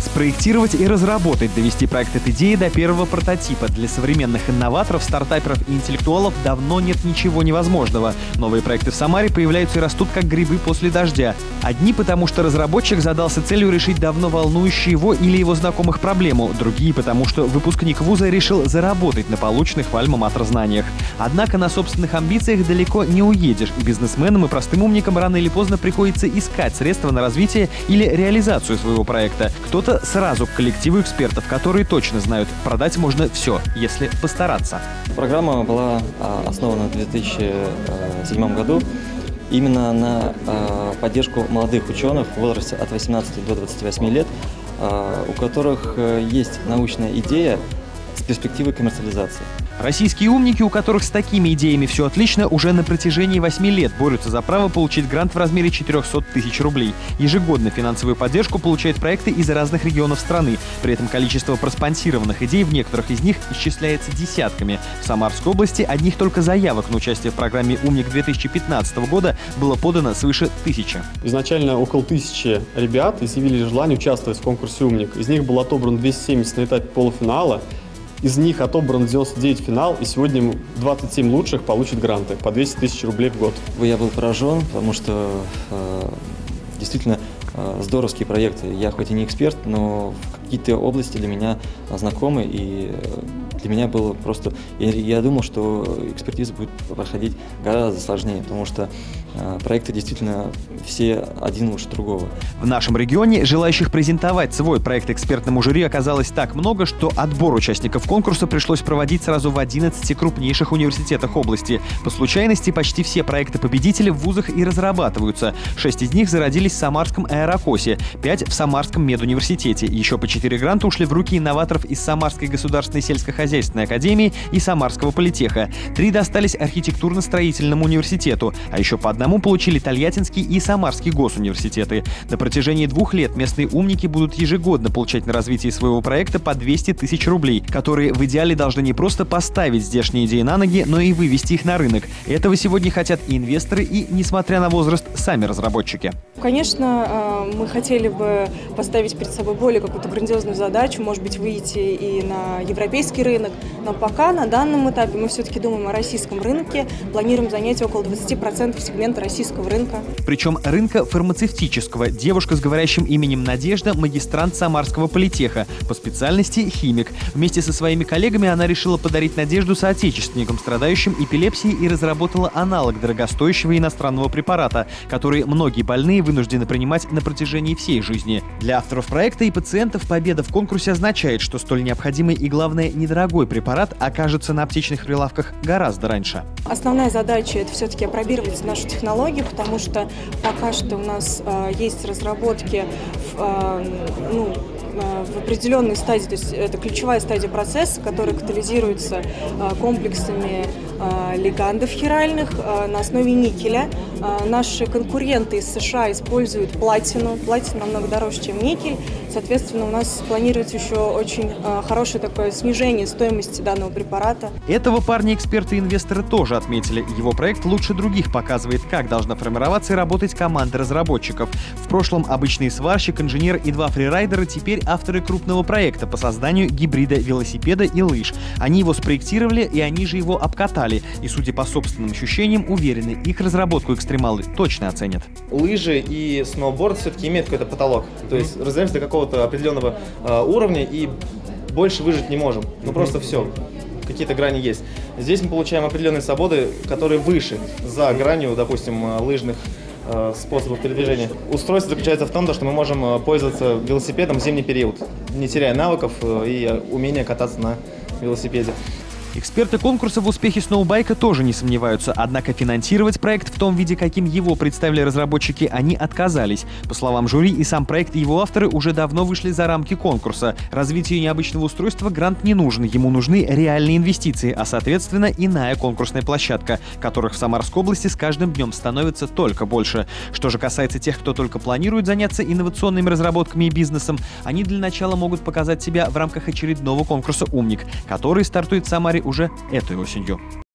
Спроектировать и разработать, довести проект от идеи до первого прототипа. Для современных инноваторов, стартаперов и интеллектуалов давно нет ничего невозможного. Новые проекты в Самаре появляются и растут как грибы после дождя. Одни потому, что разработчик задался целью решить давно волнующую его или его знакомых проблему. Другие потому, что выпускник вуза решил заработать на полученных в альма-матер знаниях. Однако на собственных амбициях далеко не уедешь. И бизнесменам, и простым умникам рано или поздно приходится искать средства на развитие или реализацию своего проекта. Кто-то сразу к коллективу экспертов, которые точно знают, продать можно все, если постараться. Программа была основана в 2007 году именно на поддержку молодых ученых в возрасте от 18 до 28 лет, у которых есть научная идея с перспективой коммерциализации. Российские умники, у которых с такими идеями все отлично, уже на протяжении 8 лет борются за право получить грант в размере 400 тысяч рублей. Ежегодно финансовую поддержку получают проекты из разных регионов страны. При этом количество проспонсированных идей в некоторых из них исчисляется десятками. В Самарской области одних только заявок на участие в программе «Умник» 2015 года было подано свыше 1000. Изначально около 1000 ребят изъявили желание участвовать в конкурсе «Умник». Из них было отобрано 270 на этапе полуфинала. Из них отобран 99 финал, и сегодня 27 лучших получат гранты по 200 тысяч рублей в год. Я был поражен, потому что действительно здоровские проекты. Я хоть и не эксперт, но в какие-то области для меня знакомы, и для меня было просто... Я думал, что экспертиза будет проходить гораздо сложнее, потому что проекты действительно все один лучше другого. В нашем регионе желающих презентовать свой проект экспертному жюри оказалось так много, что отбор участников конкурса пришлось проводить сразу в 11 крупнейших университетах области. По случайности, почти все проекты-победители в вузах и разрабатываются. 6 из них зародились в Самарском аэрокосе, 5 в Самарском медуниверситете. Еще по 4 гранта ушли в руки инноваторов из Самарской государственной сельскохозяйственной академии и Самарского политеха. 3 достались архитектурно-строительному университету, а еще по одному получили Тольяттинский и Самарский госуниверситеты. На протяжении 2 лет местные умники будут ежегодно получать на развитие своего проекта по 200 тысяч рублей, которые в идеале должны не просто поставить здешние идеи на ноги, но и вывести их на рынок. Этого сегодня хотят и инвесторы, и, несмотря на возраст, сами разработчики. Конечно, мы хотели бы поставить перед собой более какую-то грандиозную задачу, может быть, выйти и на европейский рынок, но пока на данном этапе мы все-таки думаем о российском рынке, планируем занять около 20% сегмента российского рынка. Причем рынка фармацевтического. Девушка с говорящим именем Надежда – магистрант Самарского политеха, по специальности химик. Вместе со своими коллегами она решила подарить надежду соотечественникам, страдающим эпилепсией, и разработала аналог дорогостоящего иностранного препарата, который многие больные вынуждены принимать на протяжении всей жизни. Для авторов проекта и пациентов победа в конкурсе означает, что столь необходимый и, главное, недорогой препарат окажется на аптечных прилавках гораздо раньше. Основная задача – это все-таки опробировать нашу технологию, потому что пока что у нас есть разработки в определенной стадии, то есть это ключевая стадия процесса, которая катализируется комплексами лигандов хиральных на основе никеля. Наши конкуренты из США используют платину. Платина намного дороже, чем никель. Соответственно, у нас планируется еще очень хорошее такое снижение стоимости данного препарата. Этого парня эксперты и инвесторы тоже отметили. Его проект лучше других показывает, как должна формироваться и работать команда разработчиков. В прошлом обычный сварщик, инженер и 2 фрирайдера теперь авторы крупного проекта по созданию гибрида велосипеда и лыж. Они его спроектировали, и они же его обкатали. И, судя по собственным ощущениям, уверены, их разработку экстремалы точно оценят. Лыжи и сноуборд все-таки имеют какой-то потолок. То есть развиваемся до какого-то определенного уровня и больше выжить не можем. Ну просто все. Какие-то грани есть. Здесь мы получаем определенные свободы, которые выше, за гранью, допустим, лыжных способов передвижения. Устройство заключается в том, что мы можем пользоваться велосипедом в зимний период, не теряя навыков и умения кататься на велосипеде. Эксперты конкурса в успехе сноубайка тоже не сомневаются, однако финансировать проект в том виде, каким его представили разработчики, они отказались. По словам жюри, и сам проект, и его авторы уже давно вышли за рамки конкурса. Развитию необычного устройства грант не нужен, ему нужны реальные инвестиции, а соответственно иная конкурсная площадка, которых в Самарской области с каждым днем становится только больше. Что же касается тех, кто только планирует заняться инновационными разработками и бизнесом, они для начала могут показать себя в рамках очередного конкурса «Умник», который стартует в Самаре уже этой осенью.